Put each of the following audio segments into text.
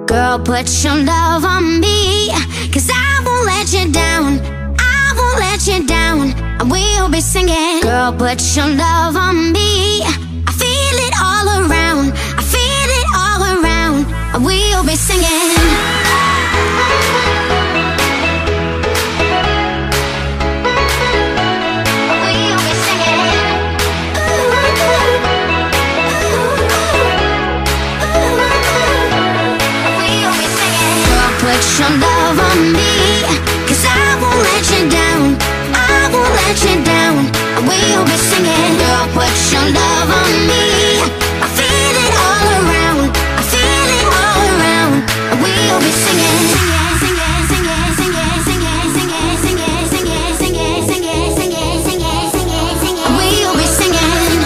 Girl, put your love on me, 'cause I won't let you down. I won't let you down. And we'll be singing. Girl, put your love on me. I feel it all around. I feel it all around. And we'll be singing. Put your love on me, 'cause I won't let you down. I won't let you down. We'll be singing. Girl, put your love on me. I feel it all around. I feel it all around. We'll be singing. We'll be singing.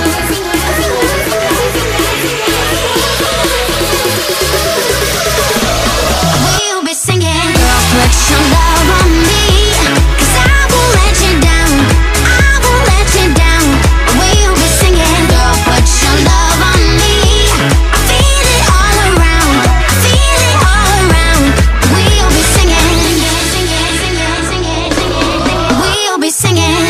Put your love on me, 'cause I won't let you down. I won't let you down. We'll be singing. Girl, put your love on me. I feel it all around. I feel it all around. We'll be singing. We'll be singing.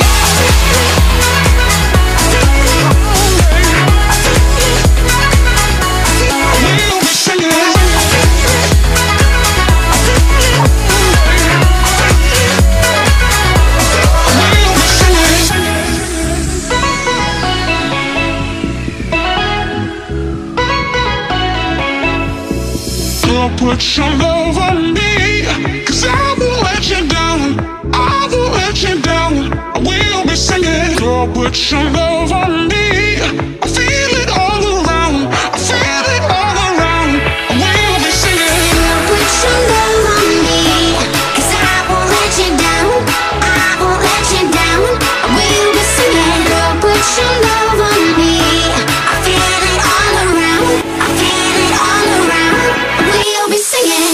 Put your love on me, 'cause I won't let you down. I won't let you down. We'll be singing. Girl, put your love on me. I feel it all around. I feel it all around. We'll be singing. Girl, put your love on me, 'cause I won't let you down. I won't let you down. We'll be singing. Girl, put your love on me. I feel it all around. I feel it all around. We'll be singing.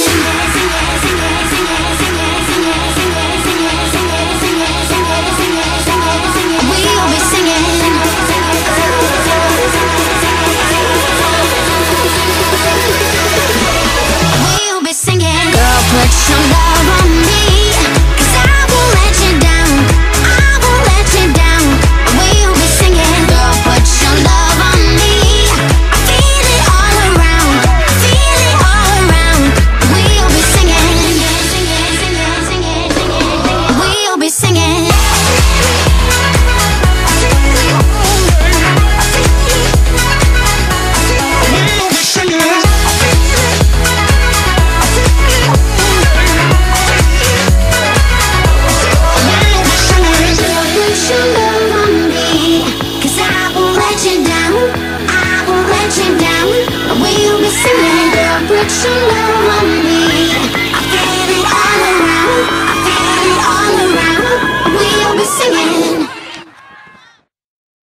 We'll be singing. We'll be singing. Girl, put your love on me, 'cause I won't let you down. I won't let you down. We'll be singing. Girl, put your love on me. I feel it all around. I feel it all around. We'll be singing. We'll be singing. Put your love